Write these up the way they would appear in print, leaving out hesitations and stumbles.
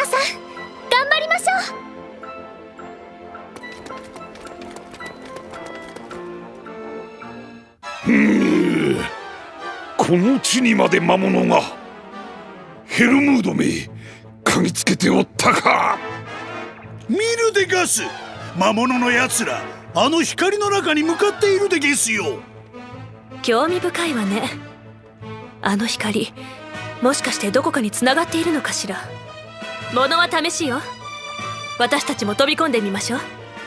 皆さん頑張りましょう。この地にまで魔物が。ヘルムードめ、嗅ぎつけておったか。 見るでガス、魔物のやつらあの光の中に向かっているでゲスよ。 興味深いわね。あの光、もしかしてどこかに繋がっているのかしら。物は試しよ。私たちも飛び込んでみましょう。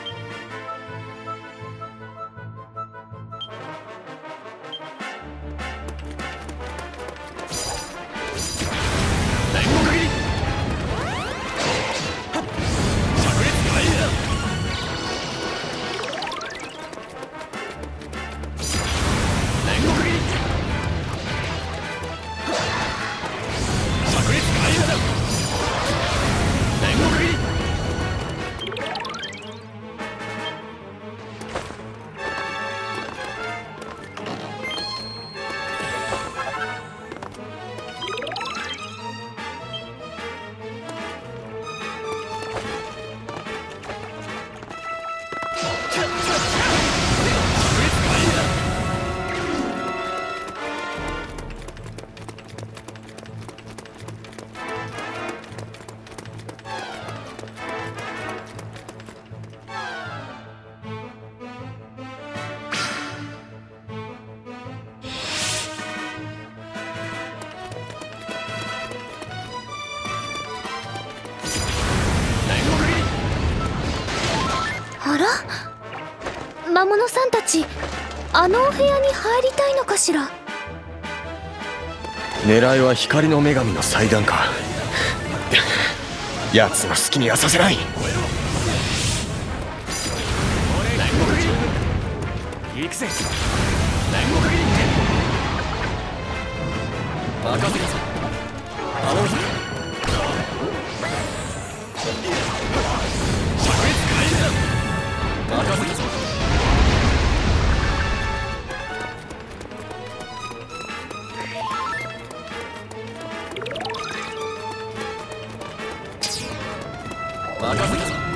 あら、魔物さんたち、あのお部屋に入りたいのかしら。 狙いは光の女神の祭壇か。奴の好きにはさせない。行くぜ。任せなさい。頼むぞ。任せなさい。任せなさい。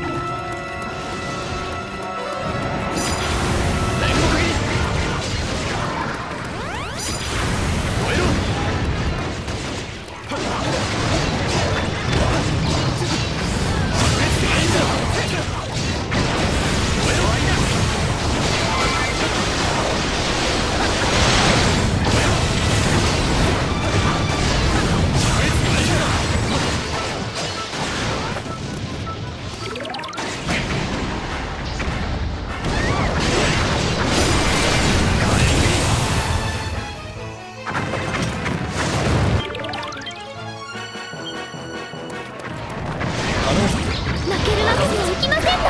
負けるわけにはいきませんと。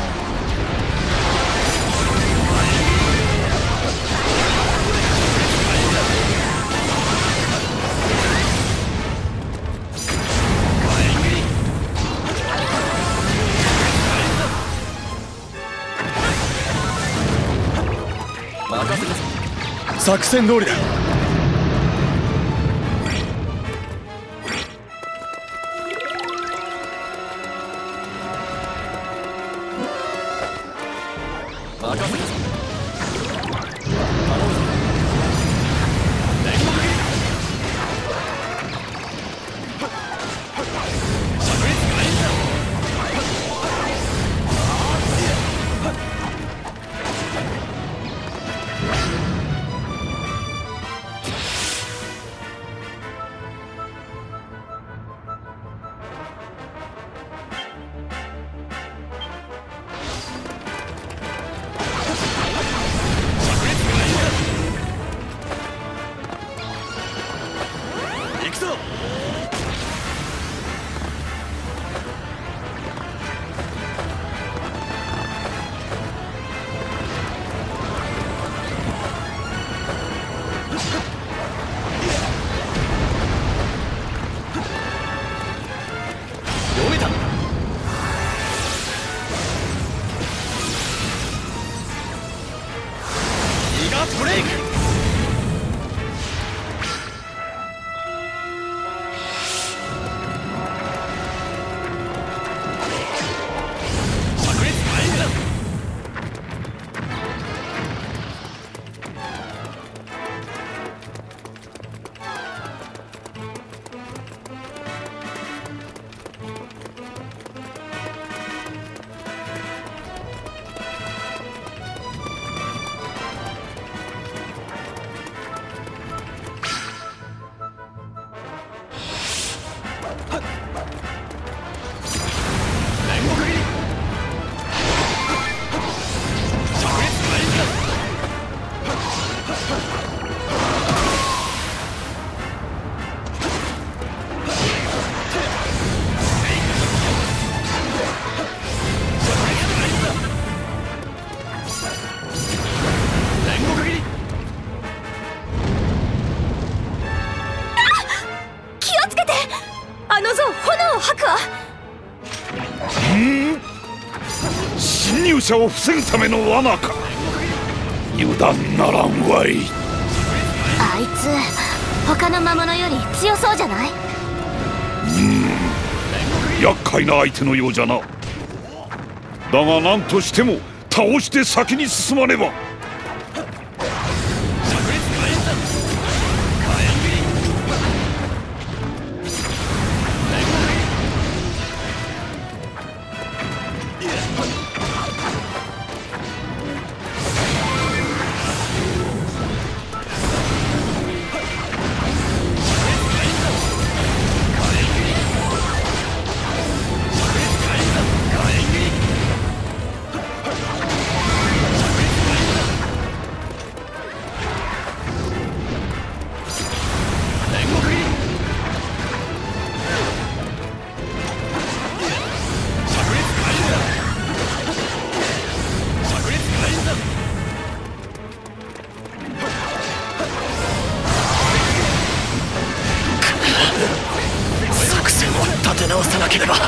作戦通りだ。 気をつけて。あの像炎を吐くわ。 侵入者を防ぐための罠か。油断ならんわい。 あいつ他の魔物より強そうじゃない？ 厄介な相手のようじゃな。だが何としても倒して先に進まねば。 作戦を立て直さなければ。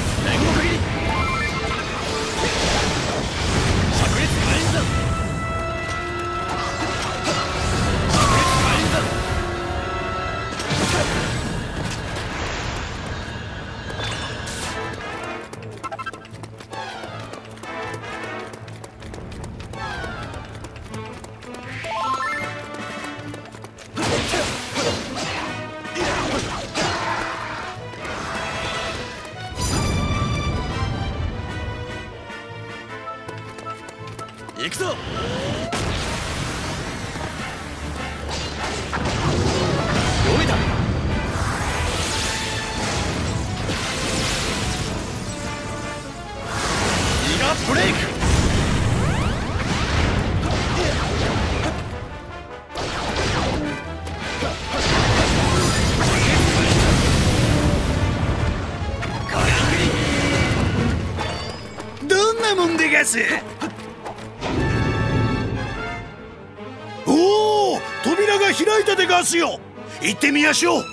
行くぞ。読めた。ギガブレイク。 どんなもんでガス。おお、扉が開いたでガスよ。行ってみやしょう。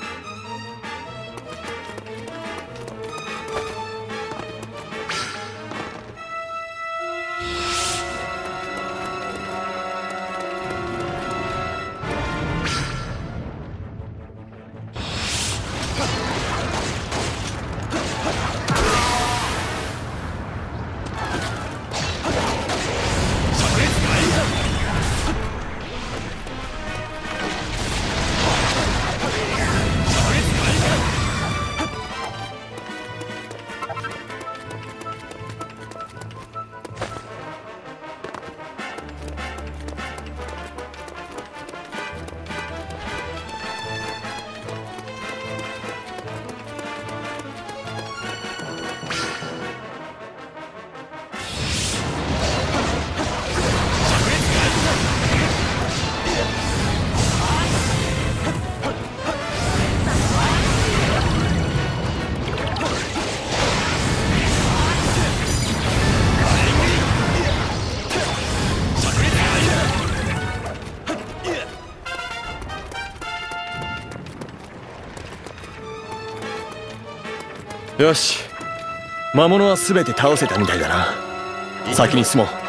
よし、魔物は全て倒せたみたいだな。先に進もう。